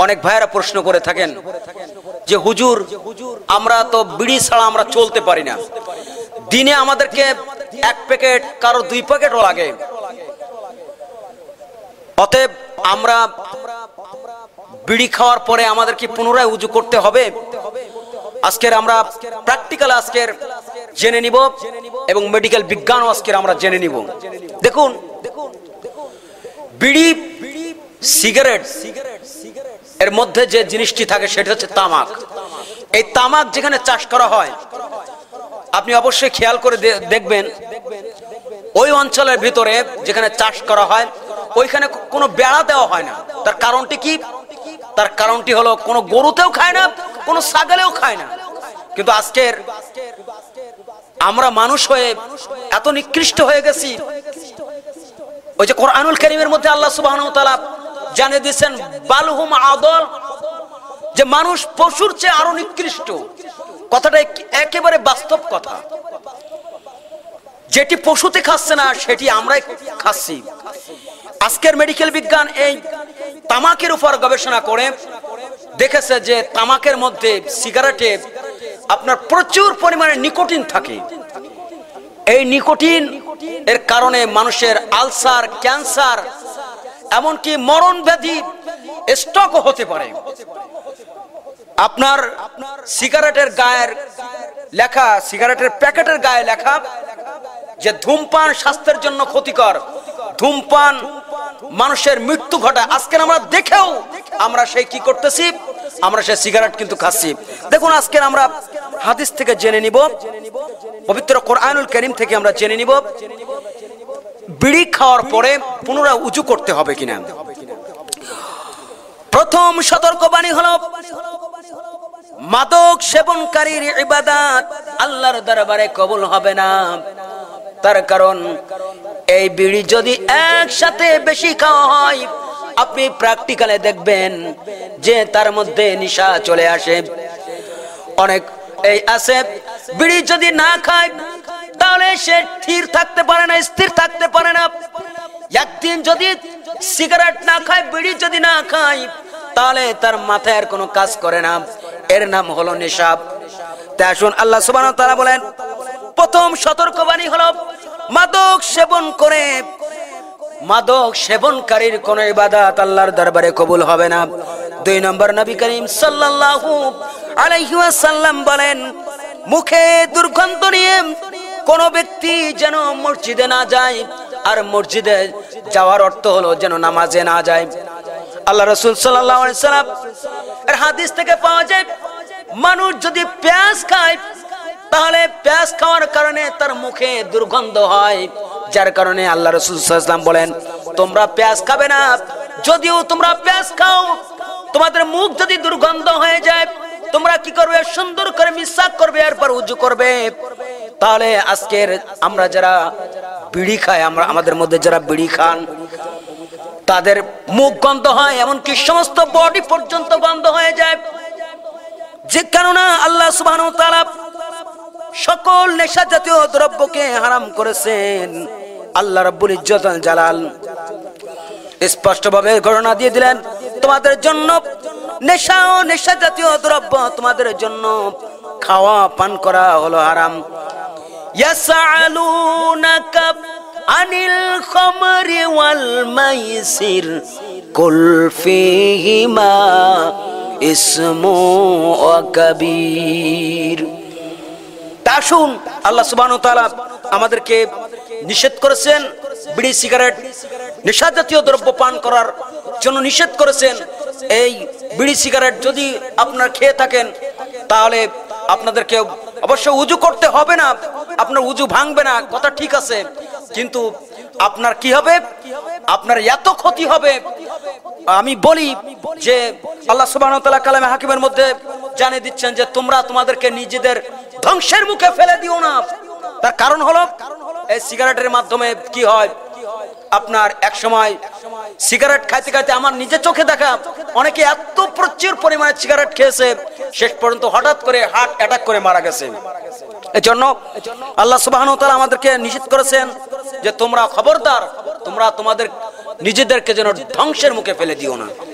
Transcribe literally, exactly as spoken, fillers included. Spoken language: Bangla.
অনেক ভাইয়েরা প্রশ্ন করে থাকেন যে হুজুর আমরা তো বিড়ি ছাড়া আমরা চলতে পারি না, দিনে আমাদেরকে এক প্যাকেট কারো দুই প্যাকেটও লাগে, অতএব আমরা বিড়ি খাওয়ার পরে আমাদের কি পুনরায় উজু করতে হবে? আজকের আমরা প্র্যাকটিক্যাল আজকের জেনে নিব এবং মেডিকেল বিজ্ঞানও আজকের আমরা জেনে নিব। দেখুন, বিড়ি সিগারেট এর মধ্যে যে জিনিসটি থাকে সেটা হচ্ছে তামাক। এই তামাক যেখানে চাষ করা হয় আপনি অবশ্যই খেয়াল করে দেখবেন ওই অঞ্চলের ভিতরে যেখানে চাষ করা হয় ওইখানে কোনো বেড়া দেওয়া হয় না। তার কারণটি কি? তার কারণটি হলো কোনো গরুতেও খায় না, কোনো ছাগলেও খায় না। কিন্তু আজকের আমরা মানুষ হয়ে এত নিকৃষ্ট হয়ে গেছি। ওই যে কোরআনুল কারীমের মধ্যে আল্লাহ সুবহানাহু ওয়া তাআলা জানিয়ে দিয়েছেন বালহুম আদল, যে মানুষ পশুর চেয়ে আরো নিকৃষ্ট। কথাটা একেবারে বাস্তব কথা। যেটি পশুতে খাচ্ছে না সেটি আমরাই খাচ্ছি। আজকের মেডিকেল বিজ্ঞান এই তামাকের উপর গবেষণা করে দেখেছে যে তামাকের মধ্যে, সিগারেটে আপনার প্রচুর পরিমাণে নিকোটিন থাকে। এই নিকোটিন এর কারণে মানুষের আলসার, ক্যান্সার, এমনকি মরণ ব্যাধি, স্ট্রোকও হতে পারে। আপনার সিগারেটের গায়ের লেখা, সিগারেটের প্যাকেটের গায়ে লেখা যে ধূমপান স্বাস্থ্যের জন্য ক্ষতিকর, ধূমপান মানুষের মৃত্যু ঘটায়। আজকে আমরা দেখেও আমরা সেই কি করতেছি, আমরা সেই সিগারেট কিন্তু খাচ্ছি। দেখুন, আজকে আমরা হাদিস থেকে জেনে নিব, পবিত্র কোরআনুল কারীম থেকে আমরা জেনে নিব বিড়ি খাওয়ার পরে পুনরায় উজু করতে হবে কিনা। প্রথম সতর্কবাণী হলো মাদক সেবনকারীর ইবাদত আল্লাহর দরবারে কবুল হবে না। তার কারণ এই বিড়ি যদি একসাথে বেশি খাওয়া হয় আপনি প্র্যাকটিক্যালে দেখবেন যে তার মধ্যে নেশা চলে আসে। অনেক এই আছে বিড়ি যদি না খায় তাহলে সে স্থির থাকতে পারে না, স্থির থাকতে পারে না। একদিন যদি সিগারেট না খায়, বিড়ি যদি না খায়, তাহলে তার মাথায় আর কোনো কাজ করে না। এর নাম হলো নেশা। তাই আসুন, আল্লাহ সুবহানাহু ওয়া তাআলা বলেন প্রথম সতর্কবাণী হলো মাদক সেবন করে, মাদক সেবনকারীর কোন ইবাদত আল্লাহর দরবারে কবুল হবে না। দুই নম্বর, নবী করিম সাল্লাল্লাহু আলাইহি ওয়াসাল্লাম বলেন মুখে দুর্গন্ধ নিয়ে কোন ব্যক্তি যেন মসজিদে না যায়। আর মসজিদে যাওয়ার অর্থ হলো যেন নামাজে না যায়। আল্লাহ রাসূল সাল্লাল্লাহু আলাইহি সাল্লাম এর হাদিস থেকে পাওয়া যায় মানুষ যদি পেঁয়াজ খায় তাহলে পেঁয়াজ খাওয়ার কারণে তার মুখে দুর্গন্ধ হয়, যার কারণে আল্লাহ রাসূল সাল্লাল্লাহু আলাইহি সাল্লাম বলেন তোমরা পেঁয়াজ খাবে না। যদিও তোমরা পেঁয়াজ খাও, তোমাদের মুখ যদি দুর্গন্ধ হয়ে যায় তোমরা কি করবে? সুন্দর করে মিসওয়াক করবে, এরপর ওযু করবে। তাহলে আজকের আমরা যারা বিড়ি খাই, আমরা আমাদের মধ্যে যারা বিড়ি খান তাদের মুখ গন্ধ হয়, এমনকি সমস্ত বডি পর্যন্ত গন্ধ হয়ে যায়। যে কারণে আল্লাহ সুবহানাহু ওয়া তাআলা সকল নেশা জাতীয় দ্রব্যকে হারাম করেছেন। আল্লাহ রাব্বুল ইজ্জত ওয়াল জালাল স্পষ্টভাবে ঘোষণা দিয়ে দিলেন তোমাদের জন্য নেশা ও নেশা জাতীয় দ্রব্য তোমাদের জন্য খাওয়া পান করা হলো হারাম। ইয়াসআলুনাকা আনিল খামরি ওয়াল মাইসির কুল ফীহিমা ইসমু ওয়া কাবীর। আসুন, আল্লাহ সুবহানাহু ওয়া তাআলা আমাদেরকে নিষেধ করেছেন বিড়ি, সিগারেট, নেশা জাতীয় দ্রব্য পান করার জন্য নিষেধ করেছেন। এই বিড়ি সিগারেট যদি আপনারা খেয়ে থাকেন তাহলে আপনাদেরকে অবশ্যই উযু করতে হবে না, আপনার উযু ভাঙবে না, কথা ঠিক আছে। কিন্তু আপনার কি হবে? আপনার এত ক্ষতি হবে। আমি বলি যে আল্লাহ সুবহানাহু ওয়া তাআলা কালামে হাকিমের মধ্যে জানিয়ে দিচ্ছেন যে তোমরা তোমাদেরকে নিজেদের ধ্বংসের মুখে ফেলে দিও না। তার কারণ হলো এই সিগারেটের মাধ্যমে কি হয়, আপনার এক সময় সিগারেট খাইতে খাইতে আমার নিজের চোখে দেখা অনেকে এত প্রচুর পরিমাণে সিগারেট খেয়েছে শেষ পর্যন্ত হঠাৎ করে হার্ট অ্যাটাক করে মারা গেছে। এজন্য আল্লাহ সুবহানাহু ওয়া তাআলা আমাদেরকে নিষেধ করেছেন যে তোমরা খবরদার, তোমরা তোমাদের নিজেদেরকে যেন ধ্বংসের মুখে ফেলে দিও না।